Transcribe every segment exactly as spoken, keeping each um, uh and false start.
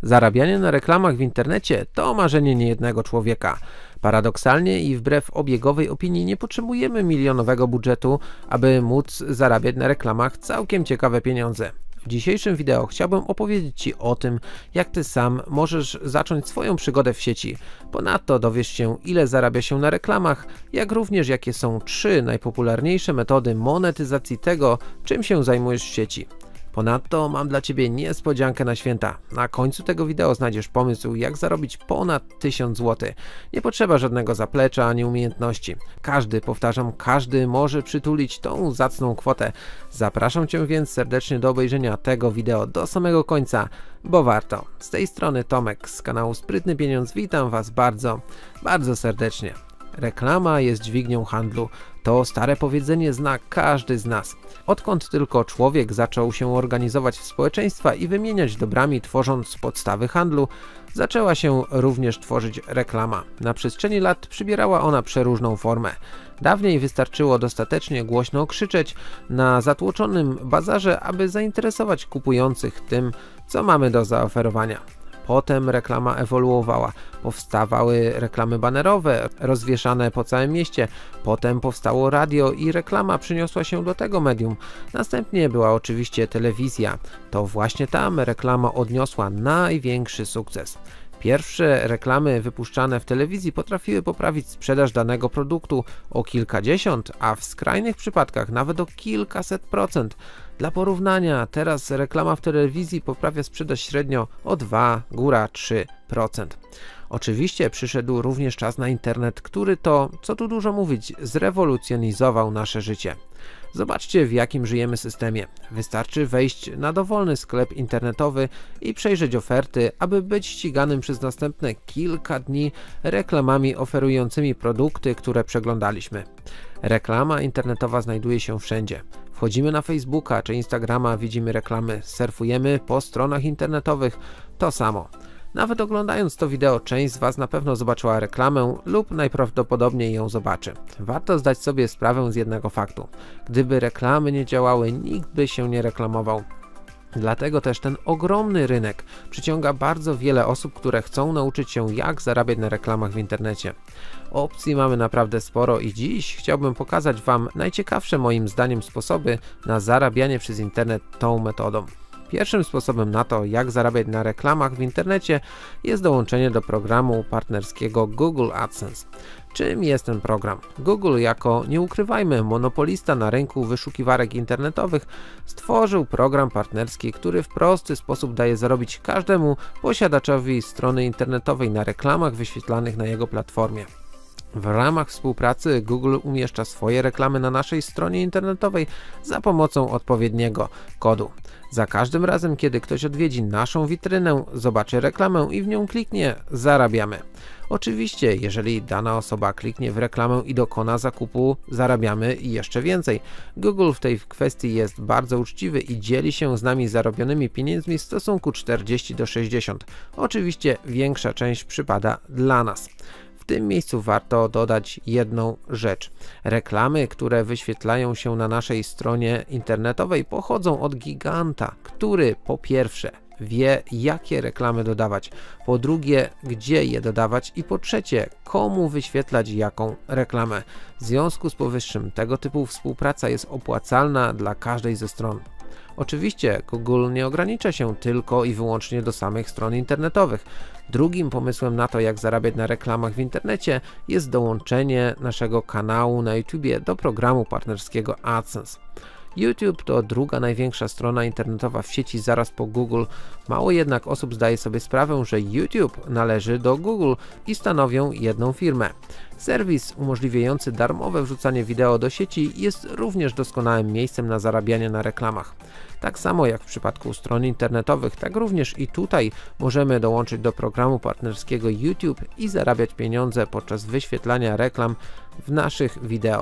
Zarabianie na reklamach w internecie to marzenie niejednego człowieka. Paradoksalnie i wbrew obiegowej opinii nie potrzebujemy milionowego budżetu, aby móc zarabiać na reklamach całkiem ciekawe pieniądze. W dzisiejszym wideo chciałbym opowiedzieć Ci o tym, jak Ty sam możesz zacząć swoją przygodę w sieci. Ponadto dowiesz się, ile zarabia się na reklamach, jak również jakie są trzy najpopularniejsze metody monetyzacji tego, czym się zajmujesz w sieci. Ponadto mam dla Ciebie niespodziankę na święta. Na końcu tego wideo znajdziesz pomysł, jak zarobić ponad tysiąc złotych. Nie potrzeba żadnego zaplecza ani umiejętności. Każdy, powtarzam, każdy może przytulić tą zacną kwotę. Zapraszam Cię więc serdecznie do obejrzenia tego wideo do samego końca, bo warto. Z tej strony Tomek z kanału Sprytny Pieniądz. Witam Was bardzo, bardzo serdecznie. Reklama jest dźwignią handlu. To stare powiedzenie zna każdy z nas. Odkąd tylko człowiek zaczął się organizować w społeczeństwa i wymieniać dobrami, tworząc podstawy handlu, zaczęła się również tworzyć reklama. Na przestrzeni lat przybierała ona przeróżną formę. Dawniej wystarczyło dostatecznie głośno krzyczeć na zatłoczonym bazarze, aby zainteresować kupujących tym, co mamy do zaoferowania. Potem reklama ewoluowała. Powstawały reklamy banerowe, rozwieszane po całym mieście. Potem powstało radio i reklama przyniosła się do tego medium. Następnie była oczywiście telewizja. To właśnie tam reklama odniosła największy sukces. Pierwsze reklamy wypuszczane w telewizji potrafiły poprawić sprzedaż danego produktu o kilkadziesiąt, a w skrajnych przypadkach nawet o kilkaset procent. Dla porównania, teraz reklama w telewizji poprawia sprzedaż średnio o dwa, góra trzy procent. Oczywiście przyszedł również czas na internet, który to, co tu dużo mówić, zrewolucjonizował nasze życie. Zobaczcie, w jakim żyjemy systemie. Wystarczy wejść na dowolny sklep internetowy i przejrzeć oferty, aby być ściganym przez następne kilka dni reklamami oferującymi produkty, które przeglądaliśmy. Reklama internetowa znajduje się wszędzie. Wchodzimy na Facebooka czy Instagrama, widzimy reklamy, surfujemy po stronach internetowych, to samo. Nawet oglądając to wideo, część z Was na pewno zobaczyła reklamę lub najprawdopodobniej ją zobaczy. Warto zdać sobie sprawę z jednego faktu. Gdyby reklamy nie działały, nikt by się nie reklamował. Dlatego też ten ogromny rynek przyciąga bardzo wiele osób, które chcą nauczyć się, jak zarabiać na reklamach w internecie. Opcji mamy naprawdę sporo i dziś chciałbym pokazać Wam najciekawsze moim zdaniem sposoby na zarabianie przez internet tą metodą. Pierwszym sposobem na to, jak zarabiać na reklamach w internecie, jest dołączenie do programu partnerskiego Google AdSense. Czym jest ten program? Google, jako, nie ukrywajmy, monopolista na rynku wyszukiwarek internetowych, stworzył program partnerski, który w prosty sposób daje zarobić każdemu posiadaczowi strony internetowej na reklamach wyświetlanych na jego platformie. W ramach współpracy Google umieszcza swoje reklamy na naszej stronie internetowej za pomocą odpowiedniego kodu. Za każdym razem, kiedy ktoś odwiedzi naszą witrynę, zobaczy reklamę i w nią kliknie, zarabiamy. Oczywiście, jeżeli dana osoba kliknie w reklamę i dokona zakupu, zarabiamy i jeszcze więcej. Google w tej kwestii jest bardzo uczciwy i dzieli się z nami zarobionymi pieniędzmi w stosunku czterdzieści do sześćdziesięciu. Oczywiście większa część przypada dla nas. W tym miejscu warto dodać jedną rzecz. Reklamy, które wyświetlają się na naszej stronie internetowej, pochodzą od giganta, który po pierwsze wie, jakie reklamy dodawać, po drugie, gdzie je dodawać i po trzecie, komu wyświetlać jaką reklamę. W związku z powyższym tego typu współpraca jest opłacalna dla każdej ze stron. Oczywiście Google nie ogranicza się tylko i wyłącznie do samych stron internetowych. Drugim pomysłem na to, jak zarabiać na reklamach w internecie, jest dołączenie naszego kanału na YouTubie do programu partnerskiego AdSense. YouTube to druga największa strona internetowa w sieci zaraz po Google. Mało jednak osób zdaje sobie sprawę, że YouTube należy do Google i stanowią jedną firmę. Serwis umożliwiający darmowe wrzucanie wideo do sieci jest również doskonałym miejscem na zarabianie na reklamach. Tak samo jak w przypadku stron internetowych, tak również i tutaj możemy dołączyć do programu partnerskiego YouTube i zarabiać pieniądze podczas wyświetlania reklam w naszych wideo.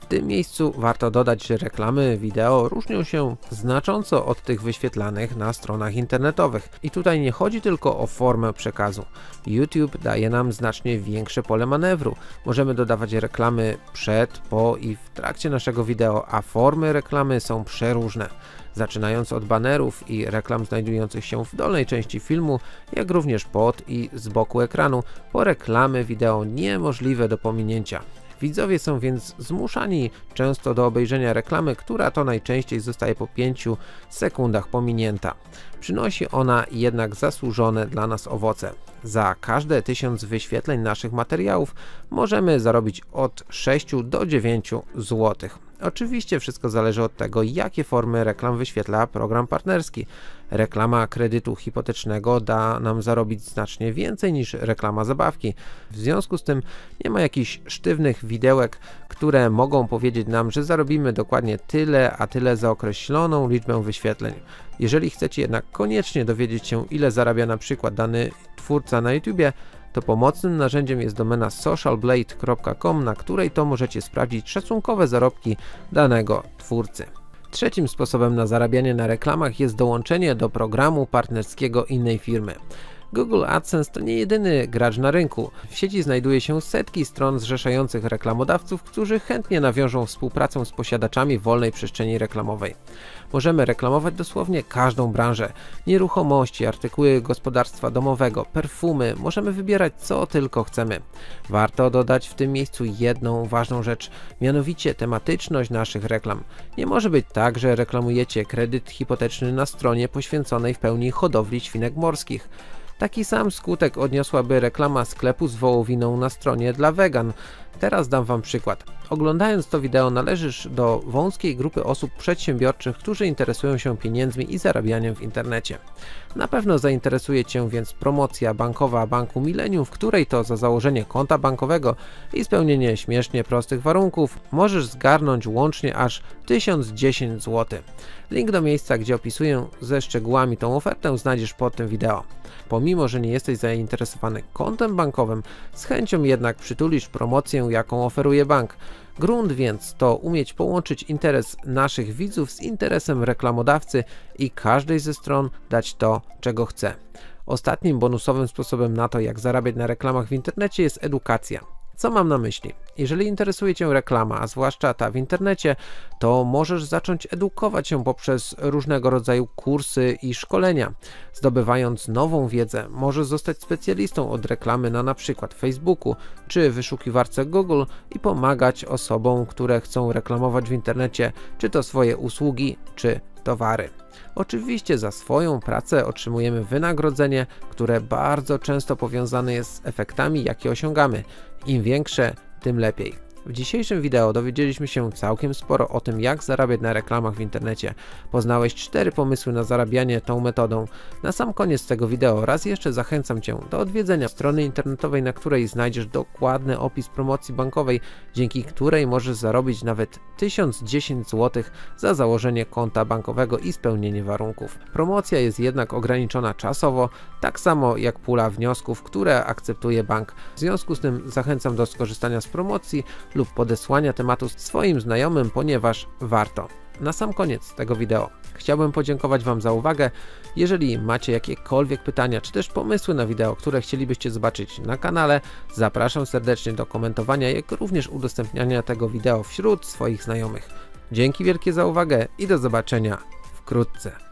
tym miejscu warto dodać, że reklamy wideo różnią się znacząco od tych wyświetlanych na stronach internetowych. I tutaj nie chodzi tylko o formę przekazu. YouTube daje nam znacznie większe pole manewru. Możemy dodawać reklamy przed, po i w trakcie naszego wideo, a formy reklamy są przeróżne. Zaczynając od banerów i reklam znajdujących się w dolnej części filmu, jak również pod i z boku ekranu, po reklamy wideo niemożliwe do pominięcia. Widzowie są więc zmuszani często do obejrzenia reklamy, która to najczęściej zostaje po pięciu sekundach pominięta. Przynosi ona jednak zasłużone dla nas owoce. Za każde tysiąc wyświetleń naszych materiałów możemy zarobić od sześciu do dziewięciu złotych. Oczywiście wszystko zależy od tego, jakie formy reklam wyświetla program partnerski. Reklama kredytu hipotecznego da nam zarobić znacznie więcej niż reklama zabawki. W związku z tym nie ma jakichś sztywnych widełek, które mogą powiedzieć nam, że zarobimy dokładnie tyle, a tyle za określoną liczbę wyświetleń. Jeżeli chcecie jednak koniecznie dowiedzieć się, ile zarabia na przykład dany twórca na YouTubie, to pomocnym narzędziem jest domena socialblade kropka com, na której to możecie sprawdzić szacunkowe zarobki danego twórcy. Trzecim sposobem na zarabianie na reklamach jest dołączenie do programu partnerskiego innej firmy. Google AdSense to nie jedyny gracz na rynku. W sieci znajduje się setki stron zrzeszających reklamodawców, którzy chętnie nawiążą współpracę z posiadaczami wolnej przestrzeni reklamowej. Możemy reklamować dosłownie każdą branżę. Nieruchomości, artykuły gospodarstwa domowego, perfumy, możemy wybierać co tylko chcemy. Warto dodać w tym miejscu jedną ważną rzecz, mianowicie tematyczność naszych reklam. Nie może być tak, że reklamujecie kredyt hipoteczny na stronie poświęconej w pełni hodowli świnek morskich. Taki sam skutek odniosłaby reklama sklepu z wołowiną na stronie dla wegan. Teraz dam Wam przykład. Oglądając to wideo należysz do wąskiej grupy osób przedsiębiorczych, którzy interesują się pieniędzmi i zarabianiem w internecie. Na pewno zainteresuje Cię więc promocja bankowa Banku Millennium, w której to za założenie konta bankowego i spełnienie śmiesznie prostych warunków możesz zgarnąć łącznie aż tysiąc dziesięć złotych. Link do miejsca, gdzie opisuję ze szczegółami tą ofertę, znajdziesz pod tym wideo. Pomimo, że nie jesteś zainteresowany kontem bankowym, z chęcią jednak przytulisz promocję, jaką oferuje bank. Grunt więc to umieć połączyć interes naszych widzów z interesem reklamodawcy i każdej ze stron dać to, czego chce. Ostatnim bonusowym sposobem na to, jak zarabiać na reklamach w internecie, jest edukacja. Co mam na myśli? Jeżeli interesuje Cię reklama, a zwłaszcza ta w internecie, to możesz zacząć edukować się poprzez różnego rodzaju kursy i szkolenia. Zdobywając nową wiedzę, możesz zostać specjalistą od reklamy na np. Facebooku czy wyszukiwarce Google i pomagać osobom, które chcą reklamować w internecie, czy to swoje usługi, czy towary. Oczywiście za swoją pracę otrzymujemy wynagrodzenie, które bardzo często powiązane jest z efektami, jakie osiągamy. Im większe, tym lepiej. W dzisiejszym wideo dowiedzieliśmy się całkiem sporo o tym, jak zarabiać na reklamach w internecie. Poznałeś cztery pomysły na zarabianie tą metodą. Na sam koniec tego wideo raz jeszcze zachęcam Cię do odwiedzenia strony internetowej, na której znajdziesz dokładny opis promocji bankowej, dzięki której możesz zarobić nawet tysiąc dziesięć złotych za założenie konta bankowego i spełnienie warunków. Promocja jest jednak ograniczona czasowo, tak samo jak pula wniosków, które akceptuje bank. W związku z tym zachęcam do skorzystania z promocji lub podesłania tematu swoim znajomym, ponieważ warto. Na sam koniec tego wideo chciałbym podziękować Wam za uwagę. Jeżeli macie jakiekolwiek pytania, czy też pomysły na wideo, które chcielibyście zobaczyć na kanale, zapraszam serdecznie do komentowania, jak również udostępniania tego wideo wśród swoich znajomych. Dzięki wielkie za uwagę i do zobaczenia wkrótce.